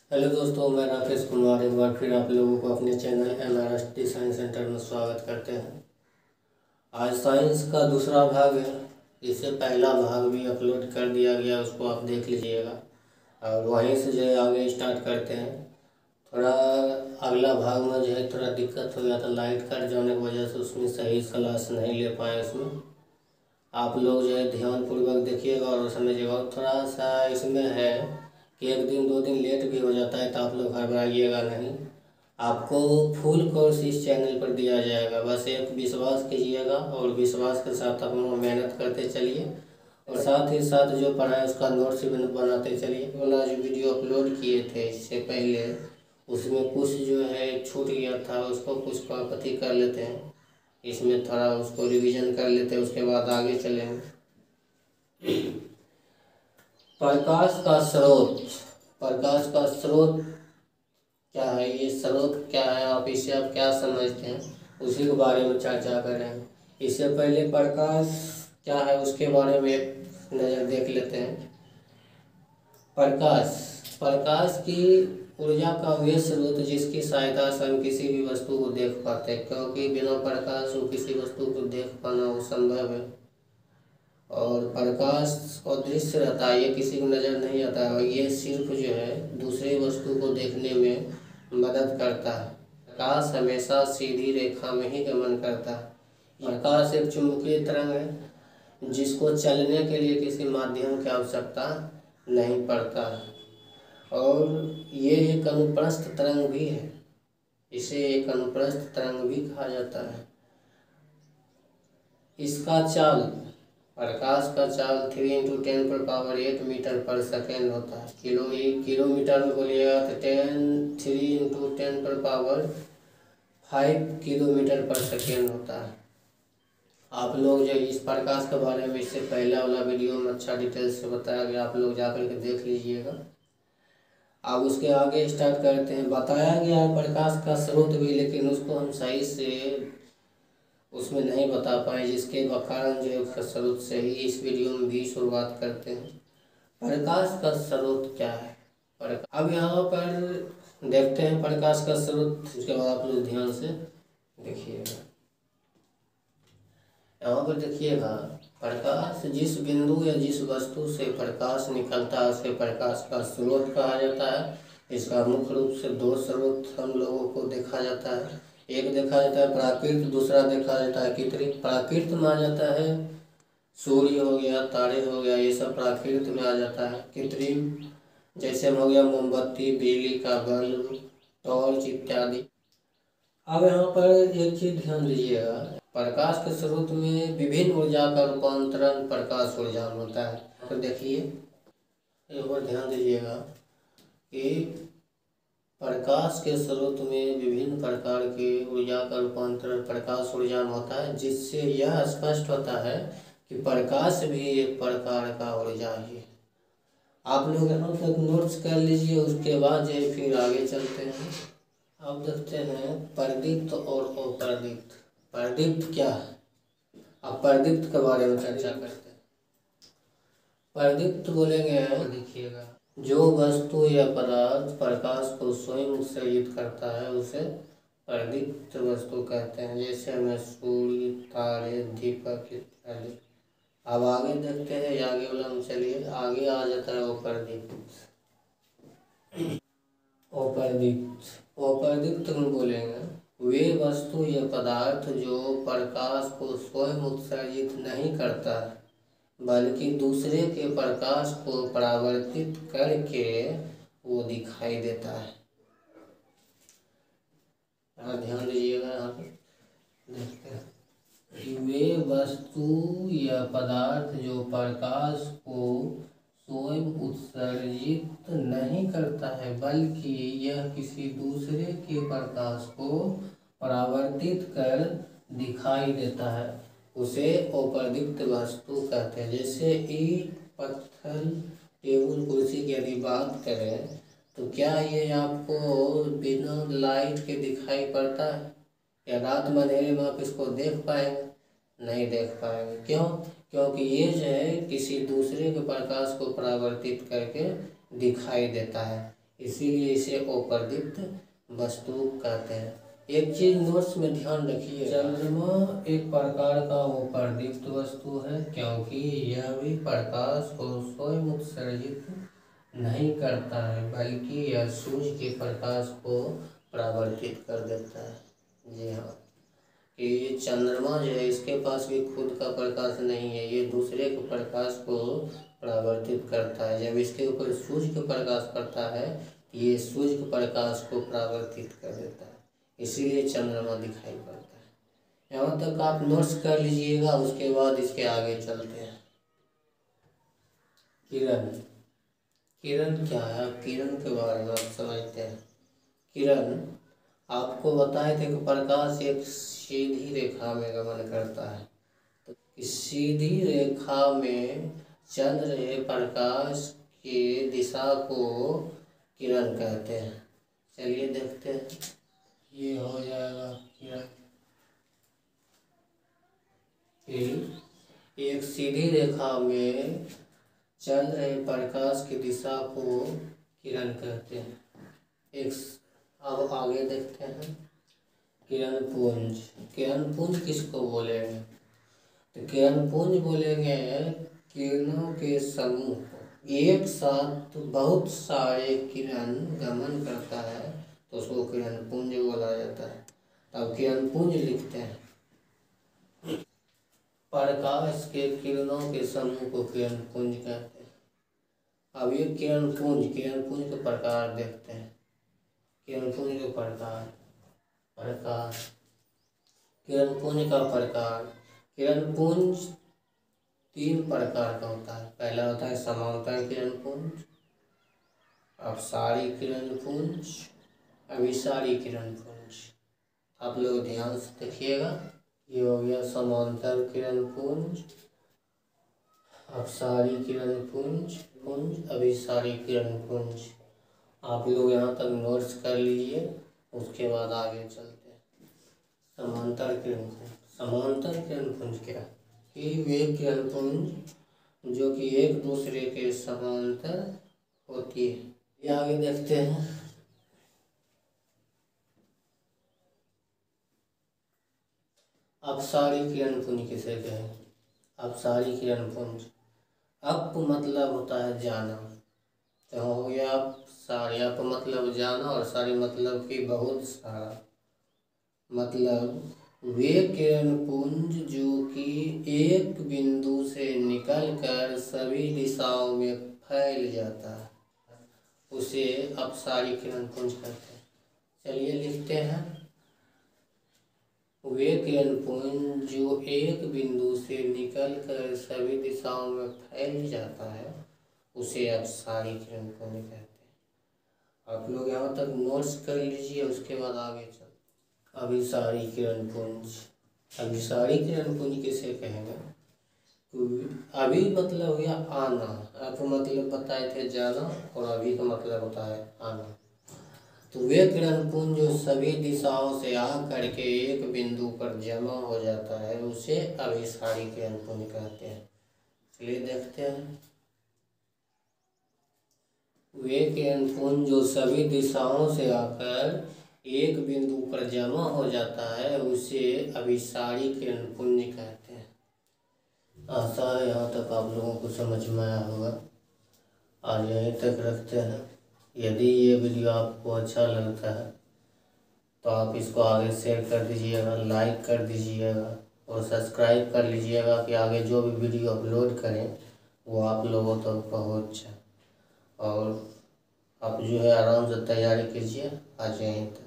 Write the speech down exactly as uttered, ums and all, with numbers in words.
Hello दोस्तों, मैं राकेश कुमार एक बार फिर आप लोगों को अपने channel M R S T science centre में स्वागत करते हैं। आज साइंस का दूसरा भाग है। इससे पहला भाग भी अपलोड कर दिया गया, उसको आप देख लीजिएगा। और वहीं से जो है आगे स्टार्ट करते हैं। थोड़ा अगला भाग में जो है थोड़ा दिक्कत हो गया था, लाइट कट जाने की वजह से उसमें सही क्लास नहीं ले पाए। उसमें आप लोग जो है ध्यानपूर्वक देखिएगा और समझिएगा। थोड़ा सा इसमें है कि एक दिन दो दिन लेट भी हो जाता है, तो आप लोग घबराइएगा नहीं। आपको फुल कोर्स इस चैनल पर दिया जाएगा, बस एक विश्वास कीजिएगा और विश्वास के साथ आप लोग मेहनत करते चलिए और साथ ही साथ जो पढ़ा है उसका नोट्स भी बनाते चलिए। वाला जो वीडियो अपलोड किए थे इससे पहले, उसमें कुछ जो है छूट गया था, उसको कुछ कॉपी कर लेते हैं, इसमें थोड़ा उसको रिवीजन कर लेते हैं, उसके बाद आगे चलेंगे। प्रकाश का स्रोत। प्रकाश का स्रोत क्या है, ये स्रोत क्या है, आप इसे आप क्या समझते हैं, उसी के बारे में चर्चा करें। इससे पहले प्रकाश क्या है उसके बारे में एक नज़र देख लेते हैं। प्रकाश प्रकाश की ऊर्जा का वे स्रोत जिसकी सहायता से हम किसी भी वस्तु को देख पाते हैं, क्योंकि बिना प्रकाश को किसी वस्तु को देख पाना असंभव है। और प्रकाश अदृश्य रहता है, ये किसी को नज़र नहीं आता है और ये सिर्फ जो है दूसरे वस्तु को देखने में मदद करता है। प्रकाश हमेशा सीधी रेखा में ही गमन करता है। प्रकाश एक चुंबकीय तरंग है जिसको चलने के लिए किसी माध्यम की आवश्यकता नहीं पड़ता है। और ये एक अनुप्रस्थ तरंग भी है, इसे एक अनुप्रस्थ तरंग भी कहा जाता है। इसका चाल, प्रकाश का चाल थ्री इंटू टेन पर power eight metre per second होता है। किलो किलोमीटर में बोलिएगा तो टेन थ्री इंटू टेन पर power five kilometre per second होता है। आप लोग जो इस प्रकाश के बारे में इससे पहला वाला वीडियो में अच्छा डिटेल से बताया गया, आप लोग जाकर के देख लीजिएगा। अब उसके आगे स्टार्ट करते हैं। बताया गया है प्रकाश का स्रोत भी, लेकिन उसको हम सही से उसमें नहीं बता पाए, जिसके कारण जो है स्रोत से ही इस वीडियो में भी शुरुआत करते हैं। प्रकाश का स्रोत क्या है। अब यहाँ पर देखते हैं प्रकाश का स्रोत, उसके बाद आप लोग ध्यान से देखिएगा। यहाँ पर देखिएगा, प्रकाश जिस बिंदु या जिस वस्तु से प्रकाश निकलता है उसे प्रकाश का स्रोत कहा जाता है। इसका मुख्य रूप से दो स्रोत हम लोगों को देखा जाता है। एक देखा जाता है प्राकृत, दूसरा देखा जाता है कृत्रिम। प्राकृत में आ जाता है सूर्य हो गया, तारे हो गया, ये सब प्राकृत में आ जाता है। कृत्रिम जैसे हो गया मोमबत्ती, बिजली का बल्ब, टॉर्च इत्यादि। अब यहाँ पर एक चीज ध्यान दीजिएगा, प्रकाश के स्रोत में विभिन्न ऊर्जा का रूपांतरण प्रकाश ऊर्जा में होता है। तो देखिए एक बार ध्यान दीजिएगा कि प्रकाश के स्रोत में विभिन्न प्रकार के ऊर्जा का रूपांतरण प्रकाश ऊर्जा में होता है, जिससे यह स्पष्ट होता है कि प्रकाश भी एक प्रकार का ऊर्जा ही है। आप लोग यहाँ तक नोट्स कर लीजिए, उसके बाद जो फिर आगे चलते हैं। अब देखते हैं प्रदीप्त और अप्रदीप्त। प्रदीप्त क्या है, अब प्रदीप्त के बारे में चर्चा करते हैं। प्रदीप्त बोलेंगे, देखिएगा, जो वस्तु या पदार्थ प्रकाश को स्वयं उत्सर्जित करता है उसे प्रदीप्त वस्तु कहते हैं, जैसे हमें सूर्य, तारे, दीपक इत्यादि। अब आगे देखते हैं, आगे वाला में चलिए, आगे आ जाता है अप्रदीप्त। अप्रदीप्त अप्रदीप्त में बोलेंगे वे वस्तु या पदार्थ जो प्रकाश को स्वयं उत्सर्जित नहीं करता है बल्कि दूसरे के प्रकाश को परावर्तित करके वो दिखाई देता है। यहाँ ध्यान दीजिएगा, यहाँ पे देखते हैं वे वस्तु या पदार्थ जो प्रकाश को स्वयं उत्सर्जित नहीं करता है बल्कि यह किसी दूसरे के प्रकाश को परावर्तित कर दिखाई देता है, उसे अप्रदीप्त वस्तु कहते हैं। जैसे ईंट, पत्थर, टेबल, कुर्सी की यदि बात करें तो क्या ये आपको बिना लाइट के दिखाई पड़ता है, या रात में अंधेरे में आप इसको देख पाएंगे? नहीं देख पाएंगे। क्यों? क्योंकि ये जो है किसी दूसरे के प्रकाश को परावर्तित करके दिखाई देता है। इसीलिए इसे अप्रदीप्त वस्तु कहते हैं। एक चीज नोट्स में ध्यान रखिए, चंद्रमा एक प्रकार का अप्रदीप्त वस्तु है, क्योंकि यह भी प्रकाश को स्वयं उत्सर्जित नहीं करता है, बल्कि यह सूर्य के प्रकाश को परावर्तित कर देता है। जी हाँ, ये चंद्रमा जो है इसके पास भी खुद का प्रकाश नहीं है, ये दूसरे के प्रकाश को परावर्तित करता है। जब इसके ऊपर सूर्य का प्रकाश पड़ता है, ये सूर्य के प्रकाश को परावर्तित कर देता है, इसीलिए चंद्रमा दिखाई पड़ता है। यहाँ तक आप नोट्स कर लीजिएगा, उसके बाद इसके आगे चलते हैं। किरण, किरण क्या है, किरण के बारे में आप समझते हैं। किरण आपको बताए थे कि प्रकाश एक सीधी रेखा में गमन करता है, तो इस सीधी रेखा में चल रहे प्रकाश की दिशा को किरण कहते हैं। चलिए देखते हैं, ये हो जाएगा किरण। फिर एक सीधी रेखा में चल रहे प्रकाश की दिशा को किरण कहते हैं। एक अब आगे देखते हैं, किरण पुंज। किरण पुंज किसको बोलेंगे, तो किरण पुंज बोलेंगे किरणों के समूह को। एक साथ बहुत सारे किरण गमन करता है तो उसको किरण पुंज बोला जाता है। अब किरण पुंज लिखते हैं, प्रकाश के किरणों के समूह को किरण पुंज कहते हैं। अब ये किरण पुंज, किरण पुंज के प्रकार देखते हैं। किरण पुंज के प्रकार, प्रकाश किरण पुंज का प्रकार। किरण पुंज तीन प्रकार का होता है। पहला होता है समांतर किरण पुंज, अपसारी किरण पुंज, अभिसारी किरण पुंज। आप लोग ध्यान से देखिएगा, ये हो गया समांतर किरण पुंज, अपसारी किरण पुंज पुंज अभिसारी किरण पुंज। आप लोग यहाँ तक नोट्स कर लीजिए, उसके बाद आगे चलते हैं। समांतर किरण पुंज, समांतर किरण पुंज क्या है कि वे किरण पुंज जो कि एक दूसरे के समांतर होती है। ये आगे देखते हैं, अपसारी किरण पुंज किसे कहें। अपसारी किरण पुंज, अप मतलब होता है जाना, तो हो गया आप सारी। अप मतलब जाना और सारी मतलब कि बहुत सारा। मतलब वे किरण पुंज जो कि एक बिंदु से निकलकर सभी दिशाओं में फैल जाता है, उसे अपसारी किरण पुंज कहते हैं। चलिए लिखते हैं, वे किरण पुंज जो एक बिंदु से निकलकर सभी दिशाओं में फैल जाता है, उसे अपसारी किरण पुंज कहते हैं। आप लोग यहाँ तक नोट्स कर लीजिए, उसके बाद आगे चलते। अभिसारी किरण पुंज, अभिसारी किरण पुंज किसे कहेंगे। अभी मतलब हो गया आना, आप मतलब बताए थे जाना, और अभी का मतलब होता है आना। तो वे किरण पुंज जो सभी दिशाओं से आ करके एक बिंदु पर जमा हो जाता है, उसे अभिसारी किरण पुंज कहते हैं। चलिए देखते हैं, वे किरण पुंज जो सभी दिशाओं से आकर एक बिंदु पर जमा हो जाता है, उसे अभिसारी किरण पुंज कहते हैं। आशा है यहाँ तक आप लोगों को समझ में आया होगा। आज यहीं तक रखते हैं। यदि ये वीडियो आपको अच्छा लगता है तो आप इसको आगे शेयर कर दीजिएगा, लाइक कर दीजिएगा और सब्सक्राइब कर लीजिएगा कि आगे जो भी वीडियो अपलोड करें वो आप लोगों तक पहुँच जाए। और आप जो है आराम से तैयारी कीजिए। आज यहीं तक।